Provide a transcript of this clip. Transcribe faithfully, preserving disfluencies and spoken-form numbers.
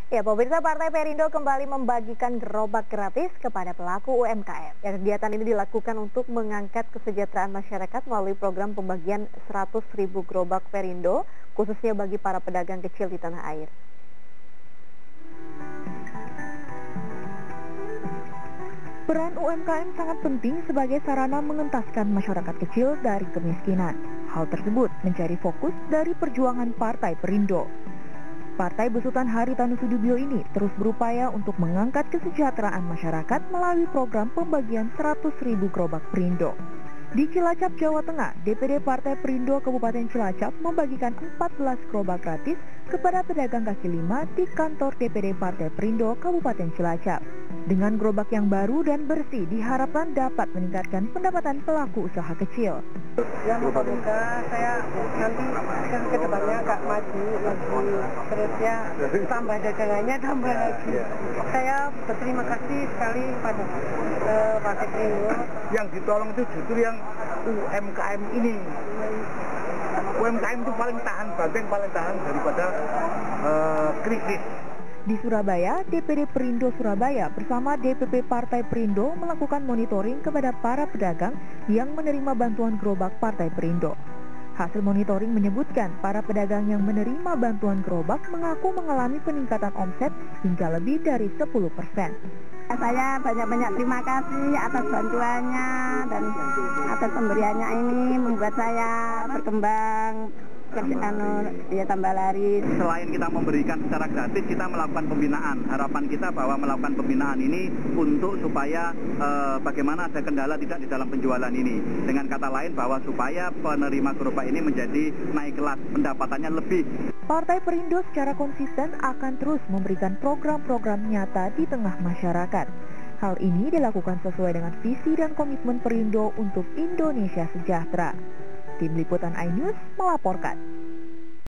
Ya, pemirsa Partai Perindo kembali membagikan gerobak gratis kepada pelaku U M K M. Ya, kegiatan ini dilakukan untuk mengangkat kesejahteraan masyarakat melalui program pembagian seratus ribu gerobak Perindo, khususnya bagi para pedagang kecil di tanah air. Peran U M K M sangat penting sebagai sarana mengentaskan masyarakat kecil dari kemiskinan. Hal tersebut menjadi fokus dari perjuangan Partai Perindo. Partai besutan Haritanu Sudibyo ini terus berupaya untuk mengangkat kesejahteraan masyarakat melalui program pembagian seratus ribu gerobak Perindo. Di Cilacap, Jawa Tengah, D P D Partai Perindo Kabupaten Cilacap membagikan empat belas gerobak gratis kepada pedagang kaki lima di kantor D P D Partai Perindo Kabupaten Cilacap. Dengan gerobak yang baru dan bersih diharapkan dapat meningkatkan pendapatan pelaku usaha kecil. Ya, moga-moga saya nanti kan ke depannya agak maju lagi, terus ya tambah dagangannya tambah lagi. Saya berterima kasih sekali pada uh, Partai Perindo. Yang ditolong itu justru yang U M K M ini. U M K M itu paling tahan banting, paling tahan daripada uh, krisis. Di Surabaya, D P D Perindo Surabaya bersama D P P Partai Perindo melakukan monitoring kepada para pedagang yang menerima bantuan gerobak Partai Perindo. Hasil monitoring menyebutkan para pedagang yang menerima bantuan gerobak mengaku mengalami peningkatan omset hingga lebih dari sepuluh persen. Saya banyak-banyak terima kasih atas bantuannya dan atas pemberiannya ini membuat saya berkembang. Anu, ya tambah laris. Selain kita memberikan secara gratis, kita melakukan pembinaan. Harapan kita bahwa melakukan pembinaan ini untuk supaya eh, bagaimana ada kendala tidak di dalam penjualan ini. Dengan kata lain bahwa supaya penerima gerobak ini menjadi naik kelas, pendapatannya lebih. Partai Perindo secara konsisten akan terus memberikan program-program nyata di tengah masyarakat. Hal ini dilakukan sesuai dengan visi dan komitmen Perindo untuk Indonesia sejahtera. Tim Liputan iNews melaporkan.